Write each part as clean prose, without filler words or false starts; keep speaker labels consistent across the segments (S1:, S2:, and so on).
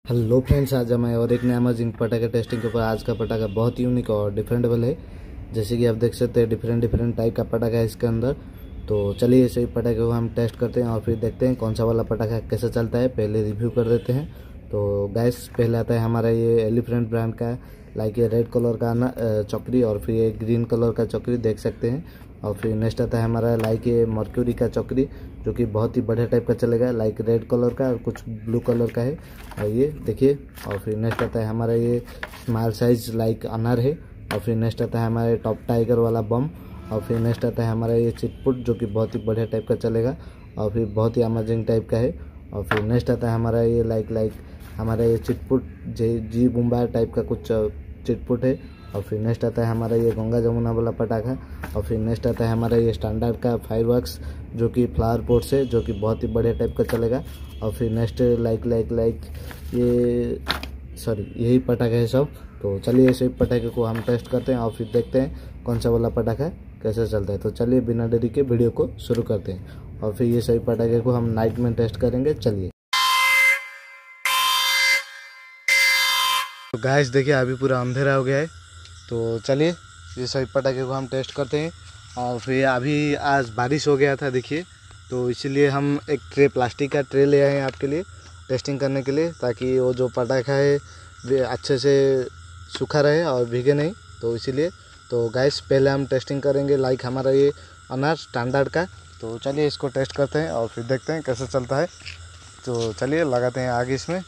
S1: Hello friends, आज मैं और एक नया अमेजिंग पटाखा टेस्टिंग के ऊपर। आज का पटाखा बहुत यूनिक और डिफरेंटेबल है। जैसे कि आप देख सकते हैं डिफरेंट टाइप का पटाखा है इसके अंदर। तो चलिए इसे पटाखे को हम टेस्ट करते हैं और फिर देखते हैं कौन सा वाला पटाखा कैसा चलता है। पहले रिव्यू कर देते हैं। तो गैस पहले आता है हमारा ये एलिफेंट ब्रांड का, लाइक ये रेड कलर का चक्री और फिर ये ग्रीन कलर का चक्री देख सकते हैं। और फिर नेक्स्ट आता है हमारा लाइक ये मर्क्यूरी का चक्री, जो कि बहुत ही बढ़िया टाइप का चलेगा, लाइक रेड कलर का और कुछ ब्लू कलर का है। और ये देखिए। और फिर नेक्स्ट आता है हमारा ये स्मॉल साइज लाइक अनार है। और फिर नेक्स्ट आता है हमारे टॉप टाइगर वाला बम। और फिर नेक्स्ट आता है हमारा ये चिटपुट, जो कि बहुत ही बढ़िया टाइप का चलेगा और फिर बहुत ही अमेजिंग टाइप का है। और फिर नेक्स्ट आता है हमारा ये लाइक हमारा ये चिटपुट जी बुम्बा टाइप का कुछ चिटपुट है। और फिर नेक्स्ट आता है हमारा ये गंगा जमुना वाला पटाखा। और फिर नेक्स्ट आता है हमारा ये स्टैंडर्ड का फायरवर्क्स, जो कि फ्लावर पोर्ट से, जो कि बहुत ही बढ़िया टाइप का चलेगा। और फिर नेक्स्ट लाइक ये यही पटाखे है सब। तो चलिए इस पटाखे को हम टेस्ट करते हैं और फिर देखते हैं कौन सा वाला पटाखा कैसे चलता है। तो चलिए बिना देरी के वीडियो को शुरू करते हैं और फिर ये सभी पटाखे को हम नाइट में टेस्ट करेंगे। चलिए तो गाइस देखिए, अभी पूरा अंधेरा हो गया है। तो चलिए ये सभी पटाखे को हम टेस्ट करते हैं। और फिर अभी आज बारिश हो गया था देखिए, तो इसीलिए हम एक प्लास्टिक का ट्रे ले आए हैं आपके लिए टेस्टिंग करने के लिए, ताकि वो जो पटाखा है वे अच्छे से सूखा रहे और भीगे नहीं। तो इसीलिए तो गैस पहले हम टेस्टिंग करेंगे लाइक हमारा ये अनार स्टैंडर्ड का। तो चलिए इसको टेस्ट करते हैं और फिर देखते हैं कैसे चलता है। तो चलिए लगाते हैं आग इसमें।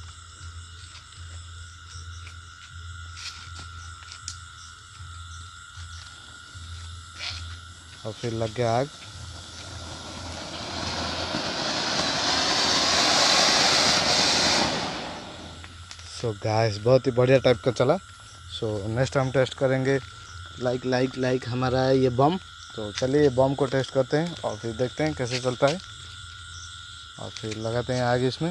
S1: और फिर लग गया आग। सो गैस बहुत ही बढ़िया टाइप का चला। सो नेक्स्ट हम टेस्ट करेंगे लाइक हमारा है ये बम। तो चलिए ये बम को टेस्ट करते हैं और फिर देखते हैं कैसे चलता है। और फिर लगाते हैं आग इसमें।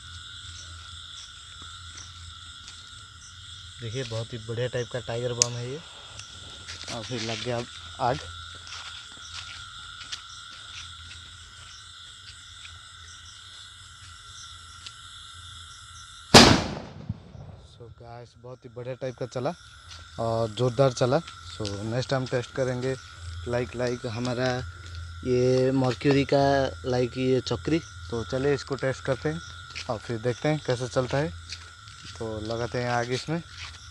S1: देखिए बहुत ही बढ़िया टाइप का टाइगर बम है ये। और फिर लग गया आग। सो गैस बहुत ही बढ़िया टाइप का चला और ज़ोरदार चला। सो नेक्स्ट हम टेस्ट करेंगे लाइक हमारा ये मर्क्यूरी का लाइक ये चक्री। तो चलिए इसको टेस्ट करते हैं और फिर देखते हैं कैसे चलता है। तो लगाते हैं आग इसमें।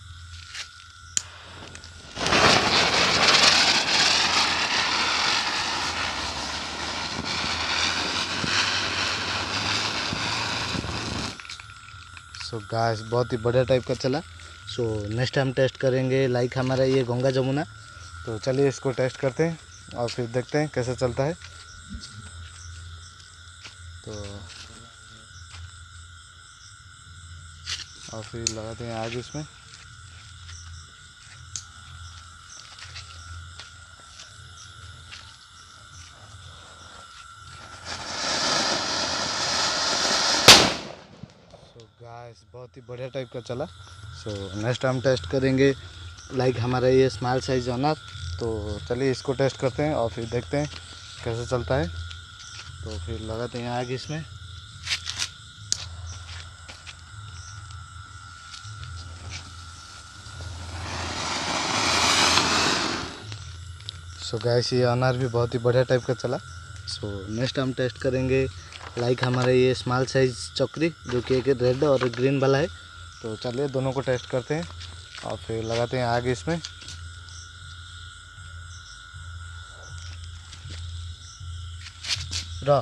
S1: सो गैस बहुत ही बढ़िया टाइप का चला। सो नेक्स्ट हम टेस्ट करेंगे लाइक हमारा ये गंगा जमुना। तो चलिए इसको टेस्ट करते हैं और फिर देखते हैं कैसे चलता है। तो और फिर लगाते हैं आग इसमें। सो गैस बहुत ही बढ़िया टाइप का चला। सो नेक्स्ट हम टेस्ट करेंगे लाइक हमारा ये स्मॉल साइज अनार। तो चलिए इसको टेस्ट करते हैं और फिर देखते हैं कैसे चलता है। तो फिर लगाते हैं आग इसमें। सो गैस ये अनार भी बहुत ही बढ़िया टाइप का चला। सो नेक्स्ट हम टेस्ट करेंगे लाइक हमारा ये स्मॉल साइज चक्री, जो कि एक रेड और ग्रीन वाला है। तो चलिए दोनों को टेस्ट करते हैं और फिर लगाते हैं आग इसमें। रहा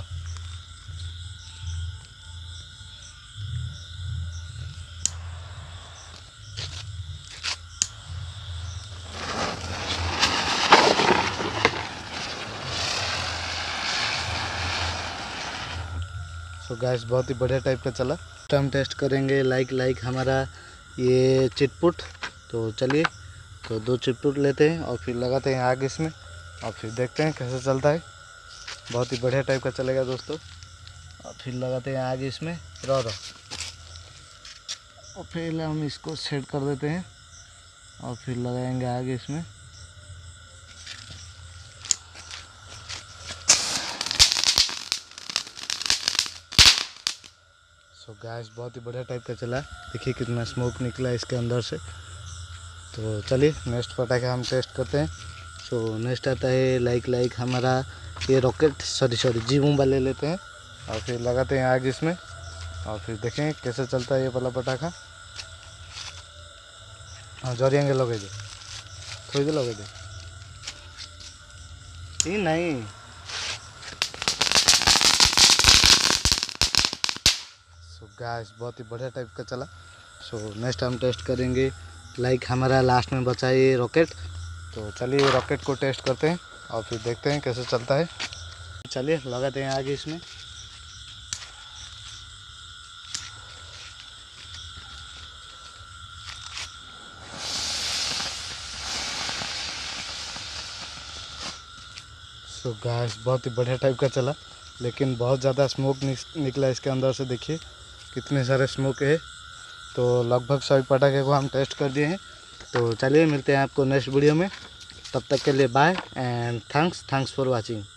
S1: सो गैस बहुत ही बढ़िया टाइप का चला। हम टेस्ट करेंगे लाइक हमारा ये चिटपुट। तो चलिए तो 2 चिटपुट लेते हैं और फिर लगाते हैं आग इसमें और फिर देखते हैं कैसे चलता है। बहुत ही बढ़िया टाइप का चलेगा दोस्तों। और फिर लगाते हैं आग इसमें। रह और पहले हम इसको सेट कर देते हैं और फिर लगाएंगे आग इसमें। सो गैस बहुत ही बढ़िया टाइप का चला, देखिए कितना स्मोक निकला इसके अंदर से। तो चलिए नेक्स्ट पटाखा हम टेस्ट करते हैं। तो नेक्स्ट आता है लाइक हमारा ये रॉकेट सॉरी जी बूम्बा ले लेते हैं और फिर लगाते हैं आग इसमें और फिर देखें कैसे चलता है ये वाला पटाखा। हाँ जरिएंगे लगे दे थोड़ी देर लगे दे ये नहीं। सो गैस बहुत ही बढ़िया टाइप का चला। सो नेक्स्ट हम टेस्ट करेंगे लाइक हमारा लास्ट में बचा ये रॉकेट। तो चलिए रॉकेट को टेस्ट करते हैं और फिर देखते हैं कैसे चलता है। चलिए लगाते हैं आगे इसमें। सो गैस बहुत ही बढ़िया टाइप का चला, लेकिन बहुत ज़्यादा स्मोक निकला इसके अंदर से, देखिए कितने सारे स्मोक है। तो लगभग सभी पटाखे को हम टेस्ट कर दिए हैं। तो चलिए मिलते हैं आपको नेक्स्ट वीडियो में, तब तक के लिए bye and thanks for watching.